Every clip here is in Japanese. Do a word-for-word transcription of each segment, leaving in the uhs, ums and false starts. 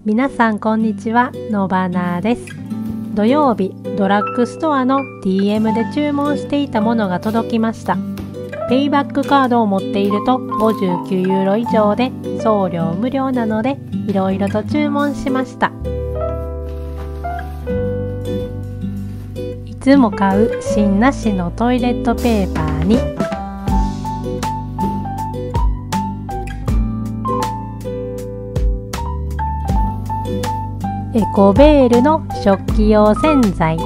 皆さんこんにちは、のばなです。土曜日、ドラッグストアの ディーエム で注文していたものが届きました。ペイバックカードを持っているとごじゅうきゅうユーロ以上で送料無料なので、いろいろと注文しました。いつも買う芯なしのトイレットペーパーにエコベールの食器用洗剤、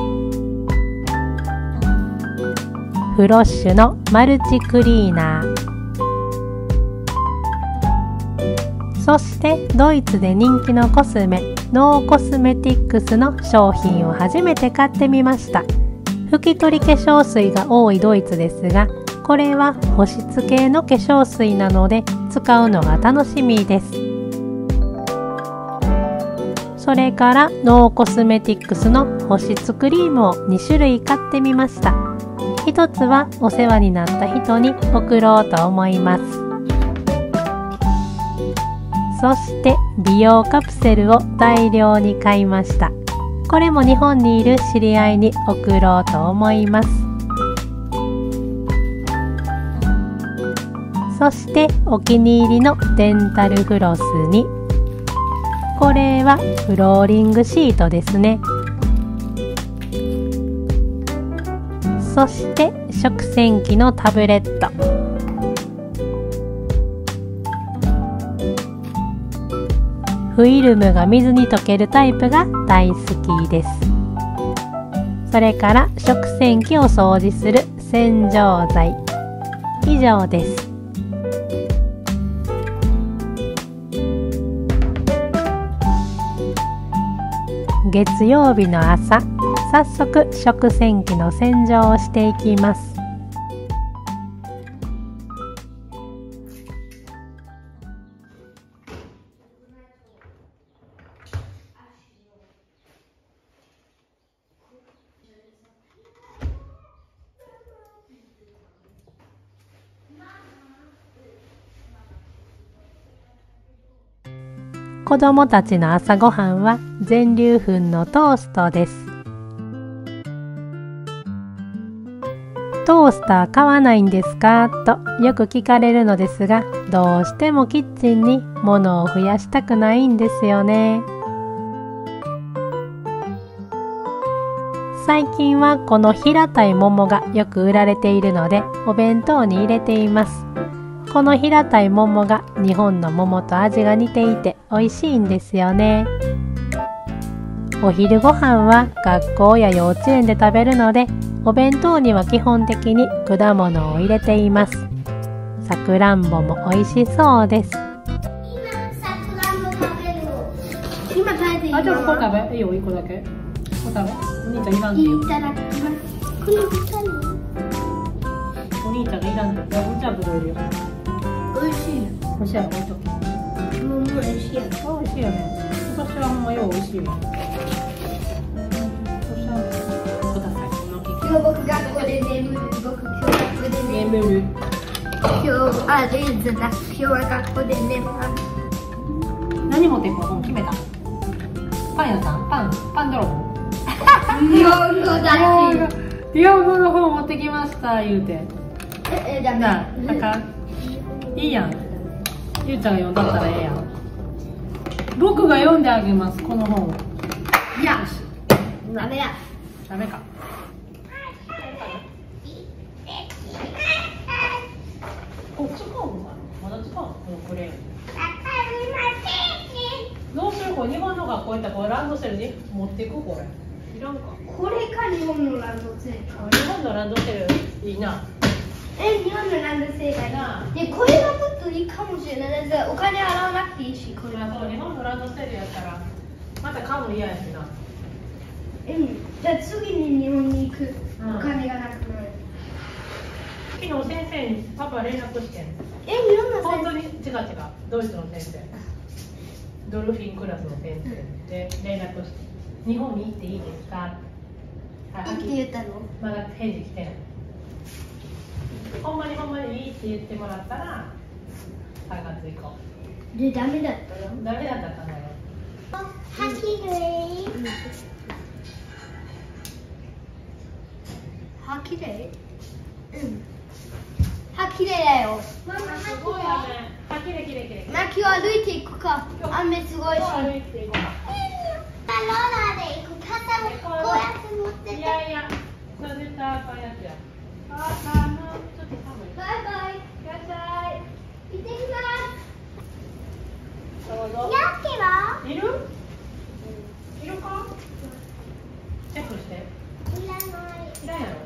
フロッシュのマルチクリーナー、そしてドイツで人気のコスメノーコスメティックスの商品を初めて買ってみました。拭き取り化粧水が多いドイツですが、これは保湿系の化粧水なので使うのが楽しみです。それからノーコスメティックスの保湿クリームをに種類買ってみました。一つはお世話になった人に送ろうと思います。そして美容カプセルを大量に買いました。これも日本にいる知り合いに送ろうと思います。そしてお気に入りのデンタルフロスに、これはフローリングシートですね。そして食洗機のタブレット、フィルムが水に溶けるタイプが大好きです。それから食洗機を掃除する洗浄剤、以上です。月曜日の朝、早速食洗機の洗浄をしていきます。子供たちの朝ごはんは全粒粉のトーストです。トースター買わないんですかとよく聞かれるのですが、どうしてもキッチンに物を増やしたくないんですよね。最近はこの平たい桃がよく売られているので、お弁当に入れています。この平たい桃が日本の桃と味が似ていて美味しいんですよね。お昼ご飯は学校や幼稚園で食べるので、お弁当には基本的に果物を入れています。さくらんぼも美味しそうです。 今さくらんぼ食べる。今食べていい？ あ、じゃあここ食べ。いいよ、いっこだけ。ここ食べ。お兄ちゃんいらんでよ。 いただきます。この二人。 お兄ちゃんがいらんで。じゃあじゃあぶどう入れよう。 美味しい。 美味しいやろ、置いとけ。 もう美味しいや。 美味しいよね。今年はほんまよう美味しいよ。そしたらください。このケーキ。 今日僕学校で眠る。僕今日学校で眠る。 眠る。 今日はレーズンだ。今日は学校で眠る。 何持っていこう？本決めた。パン屋さん？パン？パン泥棒？ 日本語だし。 日本語の本持ってきました言うて。 え、え、ダメ。 なあ、なんかいいやん。ゆうちゃんが読んだったらええやん。僕が読んであげます、この本を。 いや、ダメや。 ダメか。こっちかもまだ使うの？これ。どうする？これ日本の学校行ったらこれランドセルに持っていく？これいらんか。 これか日本のランドセルか。 日本のランドセルいいな。 え、日本のランドセルがいい。で、これがもっといいかもしれない。だってお金払わなくていいし、これは。 そう、日本のランドセルやったらまた買うの嫌やしな。 うん。じゃあ次に日本に行くお金がなくなる。 昨日先生にパパ連絡してん。 え、日本の本当に違う違う、ドイツの先生、ドルフィンクラスの先生で連絡して、日本に行っていいですかって言ったの？ まだ返事来てない。ほんまにほんまにいいって言ってもらったらさんがつ行こう。 で、ダメだったの？ ダメだったら考えよう。 麗。歯きれい。うん。歯きれいだよ。ママ、 すごいよね。あ、きれいきれいきれい。 まあ、今日歩いていくか。雨すごいし。 歩いていこうか。 ローラーで行く。傘もこうやって持ってて。 いやいや、それ絶対あかんやつや。あ、あの、ちょっと寒い。 バイバイ。いらっしゃい。行ってきます。 どうぞ。 ヤッキーはいる？いるか？チェックして。 いらない。 いらんやろ。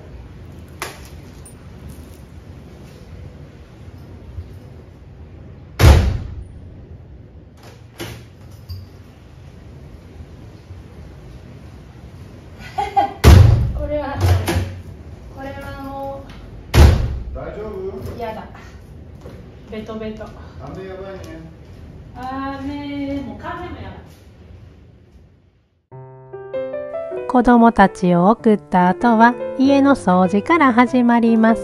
これは、これはもう。 大丈夫？ やだ。ベトベト。 雨やばいね。 雨も風もやばい。 子供たちを送った後は家の掃除から始まります。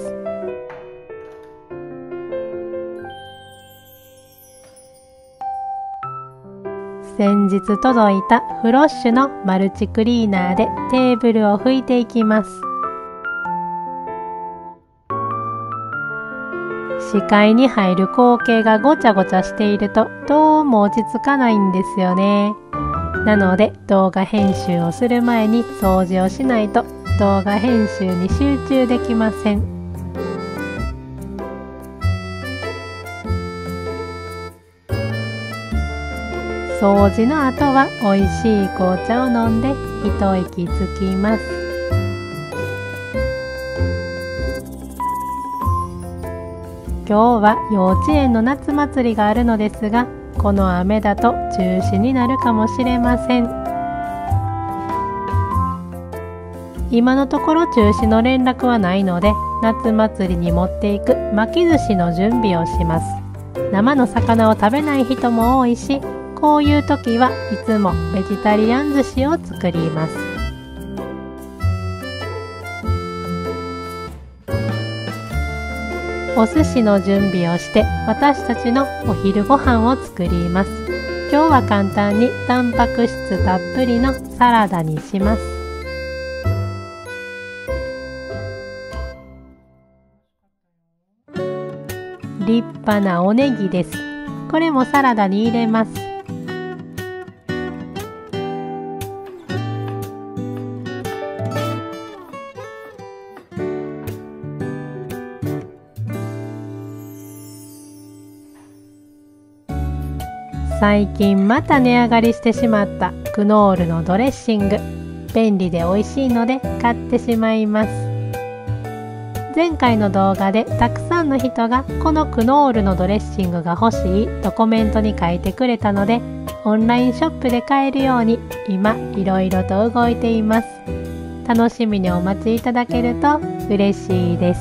先日届いたフロッシュのマルチクリーナーでテーブルを拭いていきます。視界に入る光景がごちゃごちゃしているとどうも落ち着かないんですよね。なので動画編集をする前に掃除をしないと動画編集に集中できません。掃除の後は美味しい紅茶を飲んで一息つきます。今日は幼稚園の夏祭りがあるのですが、この雨だと中止になるかもしれません。今のところ中止の連絡はないので、夏祭りに持っていく巻き寿司の準備をします。生の魚を食べない人も多いし、こういう時はいつもベジタリアン寿司を作ります。お寿司の準備をして私たちのお昼ご飯を作ります。今日は簡単にタンパク質たっぷりのサラダにします。立派なおネギです。これもサラダに入れます。最近また値上がりしてしまったクノールのドレッシング。便利で美味しいので買ってしまいます。前回の動画でたくさんの人がこのクノールのドレッシングが欲しいとコメントに書いてくれたので、オンラインショップで買えるように今いろいろと動いています。楽しみにお待ちいただけると嬉しいです。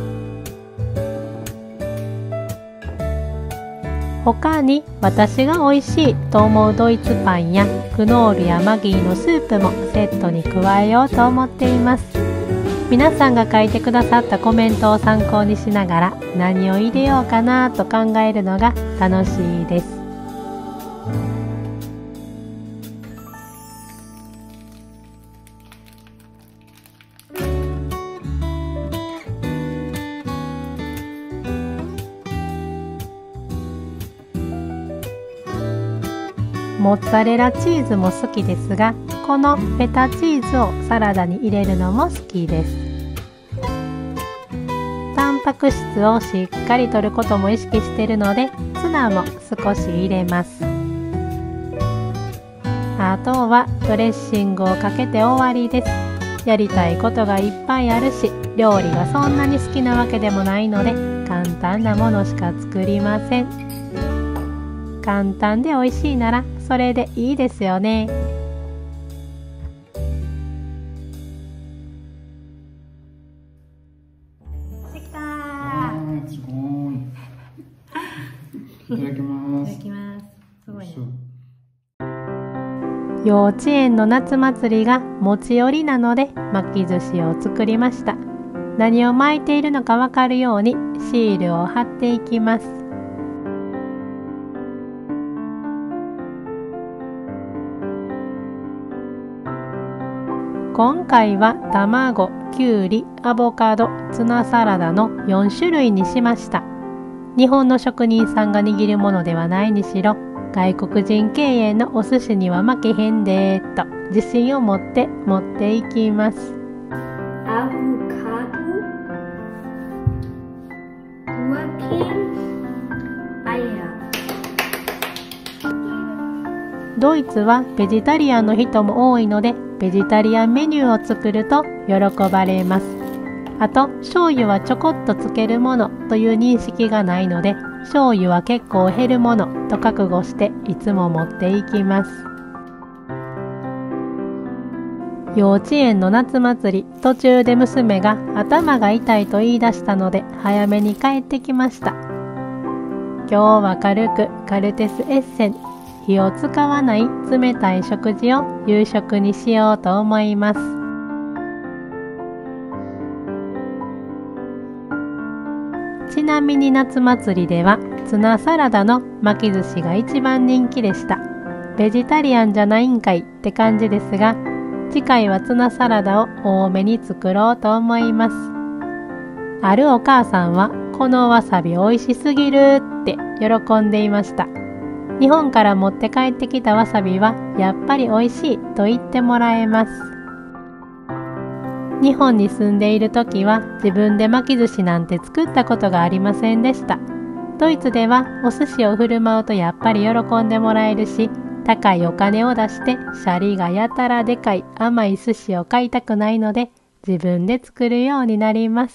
他に私が美味しいと思うドイツパンやクノールやマギーのスープもセットに加えようと思っています。皆さんが書いてくださったコメントを参考にしながら何を入れようかなと考えるのが楽しいです。モッツァレラチーズも好きですが、このフェタチーズをサラダに入れるのも好きです。タンパク質をしっかりとることも意識しているので、ツナも少し入れます。あとはドレッシングをかけて終わりです。やりたいことがいっぱいあるし、料理がそんなに好きなわけでもないので、簡単なものしか作りません。簡単で美味しいならそれでいいですよね。できたー。 すごい。いただきます。 いただきます。すごいね。 幼稚園の夏祭りが持ち寄りなので巻き寿司を作りました。何を巻いているのかわかるようにシールを貼っていきます。 今回は卵、きゅうり、アボカド、ツナサラダのよんしゅるいにしました。日本の職人さんが握るものではないにしろ、外国人経営のお寿司には負けへんでーと自信を持って持っていきます。 アボカド、マキン、アヤ。 ドイツはベジタリアンの人も多いので、ベジタリアンメニューを作ると喜ばれます。あと、醤油はちょこっとつけるものという認識がないので、醤油は結構減るものと覚悟していつも持っていきます。幼稚園の夏祭り、途中で娘が頭が痛いと言い出したので早めに帰ってきました。今日は軽くカルテスエッセン、火を使わない冷たい食事を夕食にしようと思います。ちなみに夏祭りではツナサラダの巻き寿司が一番人気でした。ベジタリアンじゃないんかいって感じですが、次回はツナサラダを多めに作ろうと思います。あるお母さんはこのわさび美味しすぎるって喜んでいました。日本から持って帰ってきたわさびはやっぱり美味しいと言ってもらえます。日本に住んでいる時は自分で巻き寿司なんて作ったことがありませんでした。ドイツではお寿司を振る舞うとやっぱり喜んでもらえるし、高いお金を出してシャリがやたらでかい甘い寿司を買いたくないので自分で作るようになります。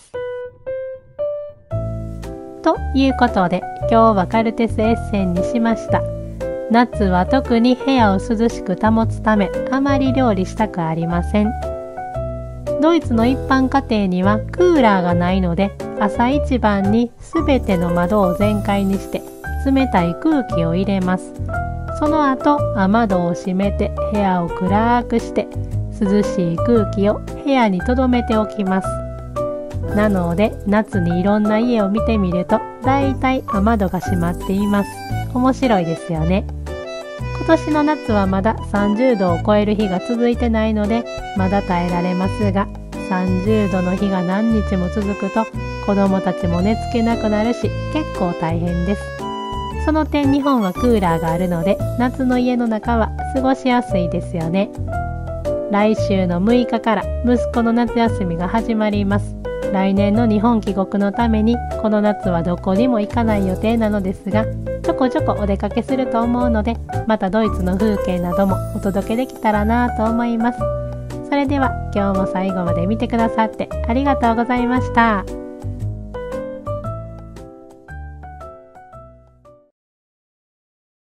ということで今日はカルテスエッセンにしました。夏は特に部屋を涼しく保つためあまり料理したくありません。ドイツの一般家庭にはクーラーがないので、朝一番にすべての窓を全開にして冷たい空気を入れます。その後雨戸を閉めて部屋を暗くして涼しい空気を部屋に留めておきます。なので夏にいろんな家を見てみるとだいたい雨戸が閉まっています。面白いですよね。今年の夏はまださんじゅうどを超える日が続いてないのでまだ耐えられますが、さんじゅうどの日が何日も続くと子供たちも寝つけなくなるし結構大変です。その点日本はクーラーがあるので夏の家の中は過ごしやすいですよね。来週のむいかから息子の夏休みが始まります。来年の日本帰国のためにこの夏はどこにも行かない予定なのですが、ちょこちょこお出かけすると思うのでまたドイツの風景などもお届けできたらなと思います。それでは今日も最後まで見てくださってありがとうございました。